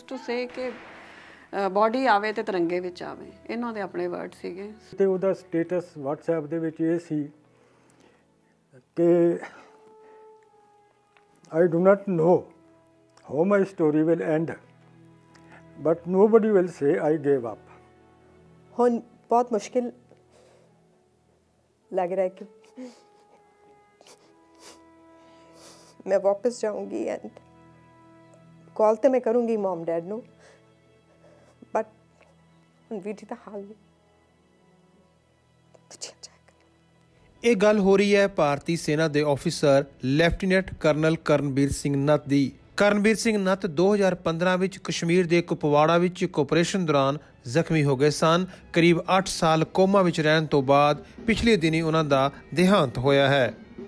Used to से कि body आवे ते तिरंगे विच आवे, इन्हां दे अपने वर्ड सीगे। ते उहदा स्टेटस WhatsApp दे विच इह सी कि I do not know how my story will end, but nobody will say I gave up. ਹੁਣ बहुत मुश्किल लग रहा है कि मैं वापस जाऊंगी एंड कॉल तो मैं करूंगी मॉम डैड नू, बट ਹੁਣ ਵੀਰ ਜੀ ਦਾ ਹਾਲ ਨਹੀਂ ਪੁੱਛਿਆ ਜਾਏਗਾ। ਇਹ ਗੱਲ ਹੋ ਰਹੀ ਹੈ ਭਾਰਤੀ ਸੈਨਾ ਦੇ officer lieutenant colonel Karanbir Singh Natt ਦੀ। ਕਰਨਬੀਰ ਸਿੰਘ ਨੱਤ 2015 ਵਿੱਚ ਕਸ਼ਮੀਰ ਦੇ ਕੁਪਵਾੜਾ ਵਿੱਚ ਇੱਕ ਆਪਰੇਸ਼ਨ ਦੌਰਾਨ ਜ਼ਖਮੀ ਹੋ ਗਏ ਸਨ। ਕਰੀਬ 8 ਸਾਲ ਕੋਮਾ ਵਿੱਚ ਰਹਿਣ ਤੋਂ ਬਾਅਦ ਪਿਛਲੇ ਦਿਨੀ ਉਹਨਾਂ ਦਾ ਦੇਹਾਂਤ ਹੋਇਆ ਹੈ।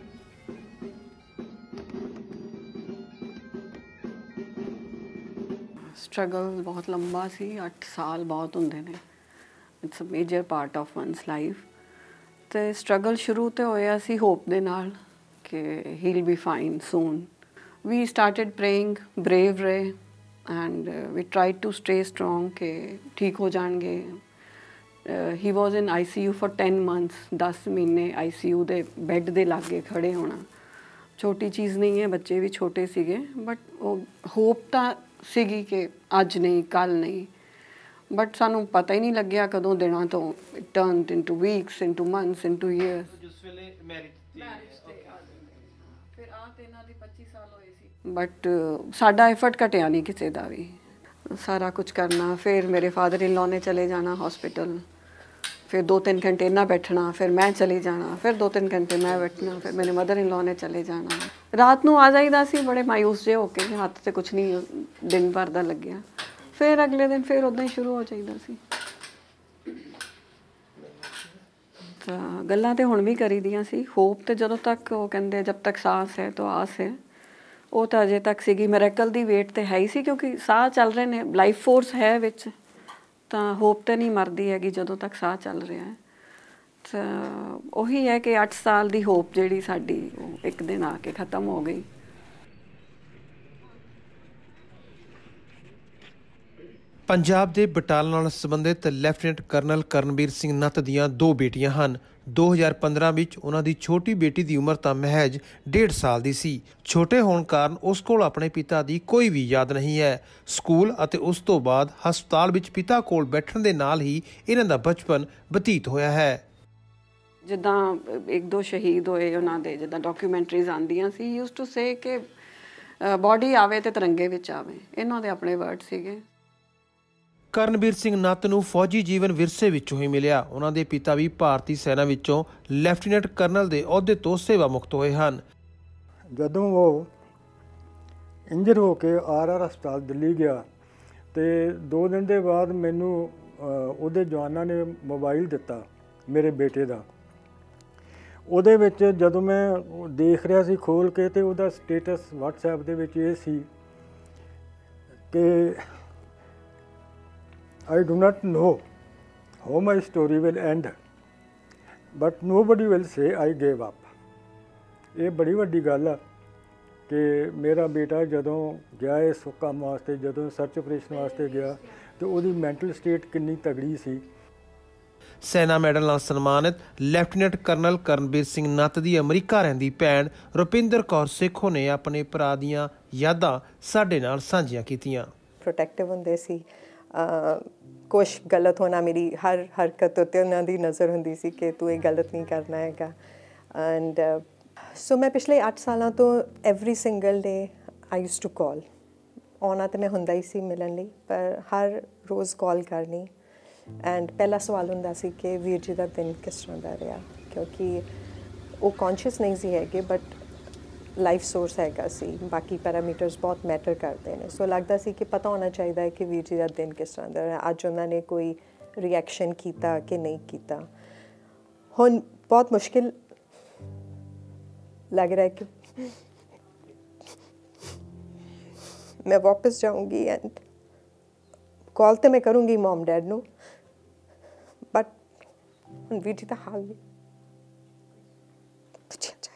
स्ट्रगल बहुत लंबा सी, 8 साल बहुत होंदे ने, it's a major part of one's life. तो स्ट्रगल शुरू तो होया सी होप दे नाल कि he will be fine soon. We started praying, brave रहे and we tried to stay strong कि ठीक हो जाएंगे। He was in ICU for 10 months, 10 महीने ICU दे बैड दे लागे खड़े होना छोटी चीज़ नहीं है, बच्चे भी छोटे सीगे, बट वो होप तो सीगी कि अज नहीं कल नहीं, बट सानू पता ही नहीं लग्या कदों दिनों तो turn into weeks, into months, into years. But साडा एफर्ट घटिया नहीं किसी का भी, सारा कुछ करना। फिर मेरे फादर इन लॉ ने चले जाना हॉस्पिटल, फिर 2-3 घंटे इन्ना बैठना, फिर मैं चली जाना, फिर 2-3 घंटे मैं बैठना, फिर मेरे मदर इन लॉ ने चले जाना। रात नूं आ जाईदा सी बड़े मायूस जे होके, हत्थ ते कुछ नहीं दिन भर दा लग्या, फिर अगले दिन फिर उदां ही शुरू हो जाईदा सी। तां गल्लां ते हुण भी करी दियां सी। होप ते जदों तक वो कहंदे जब तक सांस है तो आस है, वो तो अजे तक सीगी। मिरेकल दी वेट ते है ही सी, क्योंकि साह चल रहे ने, लाइफ फोर्स है विच, ਤਾਂ ਹੋਪ ਤਾਂ ਨਹੀਂ ਮਰਦੀ ਹੈਗੀ ਜਦੋਂ ਤੱਕ ਸਾਹ ਚੱਲ ਰਿਹਾ ਹੈ। ਤਾਂ ਉਹੀ ਹੈ ਕਿ 8 ਸਾਲ ਦੀ ਹੋਪ ਜਿਹੜੀ ਸਾਡੀ ਉਹ ਇੱਕ ਦਿਨ ਆ ਕੇ ਖਤਮ ਹੋ ਗਈ। ਪੰਜਾਬ ਦੇ ਬਟਾਲਾ ਨਾਲ ਸੰਬੰਧਿਤ ਲੈਫਟੀਨੈਂਟ ਕਰਨਲ ਕਰਨਬੀਰ ਸਿੰਘ ਨੱਤ ਦੀਆਂ 2 ਬੇਟੀਆਂ ਹਨ। 2015 ਵਿੱਚ ਉਹਨਾਂ ਦੀ ਛੋਟੀ ਬੇਟੀ ਦੀ ਉਮਰ ਤਾਂ ਮਹਿਜ 1.5 ਸਾਲ ਦੀ ਸੀ। ਛੋਟੇ ਹੋਣ ਕਾਰਨ ਉਸ ਕੋਲ ਆਪਣੇ ਪਿਤਾ ਦੀ ਕੋਈ ਵੀ ਯਾਦ ਨਹੀਂ ਹੈ। ਸਕੂਲ ਅਤੇ ਉਸ ਤੋਂ ਬਾਅਦ ਹਸਪਤਾਲ ਵਿੱਚ ਪਿਤਾ ਕੋਲ ਬੈਠਣ ਦੇ ਨਾਲ ਹੀ ਇਹਨਾਂ ਦਾ ਬਚਪਨ ਬਤੀਤ ਹੋਇਆ ਹੈ। ਜਿੱਦਾਂ 1-2 ਸ਼ਹੀਦ ਹੋਏ ਉਹਨਾਂ ਦੇ ਜਿੱਦਾਂ ਡਾਕੂਮੈਂਟਰੀਜ਼ ਆਉਂਦੀਆਂ ਸੀ, ਯੂਜ਼ ਟੂ ਸੇ ਕਿ ਬੋਡੀ ਆਵੇ ਤੇ ਤਿਰੰਗੇ ਵਿੱਚ ਆਵੇ, ਇਹਨਾਂ ਦੇ ਆਪਣੇ ਵਰਡ ਸੀਗੇ। ਕਰਨਬੀਰ ਸਿੰਘ ਨੱਤ ਨੂੰ ਫੌਜੀ ਜੀਵਨ ਵਿਰਸੇ ਵਿੱਚੋਂ ਹੀ ਮਿਲਿਆ। ਉਹਨਾਂ ਦੇ ਪਿਤਾ ਵੀ ਭਾਰਤੀ ਸੈਨਾ ਵਿੱਚੋਂ ਲੈਫਟੀਨੈਂਟ ਕਰਨਲ ਦੇ ਅਹੁਦੇ ਤੋਂ ਸੇਵਾ ਮੁਕਤ ਹੋਏ ਹਨ। ਜਦੋਂ ਉਹ ਇੰਜਰ ਹੋ ਕੇ RR ਹਸਪਤਾਲ ਦਿੱਲੀ ਗਿਆ ਤੇ 2 ਦਿਨ ਦੇ ਬਾਅਦ ਮੈਨੂੰ ਉਹਦੇ ਜਵਾਨਾਂ ਨੇ ਮੋਬਾਈਲ ਦਿੱਤਾ ਮੇਰੇ ਬੇਟੇ ਦਾ। ਉਹਦੇ ਵਿੱਚ ਜਦੋਂ ਮੈਂ ਦੇਖ ਰਿਹਾ ਸੀ ਖੋਲ੍ਹ ਕੇ, ਤੇ ਉਹਦਾ ਸਟੇਟਸ WhatsApp ਦੇ ਵਿੱਚ ਇਹ ਸੀ ਕਿ I do not know how my story will end, but nobody will say I gave up. ਇਹ ਬੜੀ ਵੱਡੀ ਗੱਲ ਆ ਕਿ ਮੇਰਾ ਬੇਟਾ ਜਦੋਂ ਗਿਆ ਇਸ ਕੰਮ ਵਾਸਤੇ, ਜਦੋਂ ਸਰਚ ਆਪਰੇਸ਼ਨ ਵਾਸਤੇ ਗਿਆ, ਤੇ ਉਹਦੀ ਮੈਂਟਲ ਸਟੇਟ ਕਿੰਨੀ ਤਗੜੀ ਸੀ। ਸੈਨਾ ਮੈਡਲ ਨਾਲ ਸਨਮਾਨਿਤ ਲੈਫਟੀਨੈਂਟ ਕਰਨਲ ਕਰਨਬੀਰ ਸਿੰਘ ਨੱਤ ਦੀ ਅਮਰੀਕਾ ਰਹਿੰਦੀ ਭੈਣ ਰੁਪਿੰਦਰ ਕੌਰ ਸੇਖੋਂ ਨੇ ਆਪਣੇ ਭਰਾ ਦੀਆਂ ਯਾਦਾਂ ਸਾਡੇ ਨਾਲ ਸਾਂਝੀਆਂ ਕੀਤੀਆਂ। ਪ੍ਰੋਟੈਕਟਿਵ ਹੁੰਦੇ ਸੀ, ਕੁਛ ਗਲਤ ਹੋਣਾ ਮੇਰੀ ਹਰ ਹਰਕਤ ਉੱਤੇ ਉਹਨਾਂ ਦੀ ਨਜ਼ਰ ਹੁੰਦੀ ਸੀ ਕਿ ਤੂੰ ਇਹ ਗਲਤ ਨਹੀਂ ਕਰਨਾ ਹੈਗਾ। ਐਂਡ ਸੋ ਮੈਂ ਪਿਛਲੇ 8 ਸਾਲਾਂ ਤੋਂ every single day I used to call. ਆਉਣਾ ਤਾਂ ਮੈਂ ਹੁੰਦਾ ਹੀ ਸੀ ਮਿਲਣ ਲਈ, ਪਰ ਹਰ ਰੋਜ਼ ਕਾਲ ਕਰਨੀ। ਐਂਡ ਪਹਿਲਾ ਸਵਾਲ ਹੁੰਦਾ ਸੀ ਕਿ ਵੀਰ ਜੀ ਦਾ ਦਿਨ ਕਿਸ ਤਰ੍ਹਾਂ ਦਾ ਰਿਹਾ, ਕਿਉਂਕਿ ਉਹ ਕੌਨਸ਼ੀਅਸ ਨਹੀਂ ਸੀ ਹੈਗੇ, ਬਟ ਲਾਈਫ ਸੋਰਸ ਹੈਗਾ ਸੀ, ਬਾਕੀ ਪੈਰਾਮੀਟਰਸ ਬਹੁਤ ਮੈਟਰ ਕਰਦੇ ਨੇ। ਸੋ ਲੱਗਦਾ ਸੀ ਕਿ ਪਤਾ ਹੋਣਾ ਚਾਹੀਦਾ ਹੈ ਕਿ ਵੀਰ ਜੀ ਦਾ ਦਿਨ ਕਿਸ ਤਰ੍ਹਾਂ ਦਾ ਰਿਹਾ, ਅੱਜ ਉਹਨਾਂ ਨੇ ਕੋਈ ਰਿਐਕਸ਼ਨ ਕੀਤਾ ਕਿ ਨਹੀਂ ਕੀਤਾ। ਹੁਣ ਬਹੁਤ ਮੁਸ਼ਕਿਲ ਲੱਗ ਰਿਹਾ ਕਿ मैं वापस जाऊंगी एंड कॉल तो मैं करूँगी मॉम डैड नू, बट वीर जी का हाल नहीं पूछा जाए।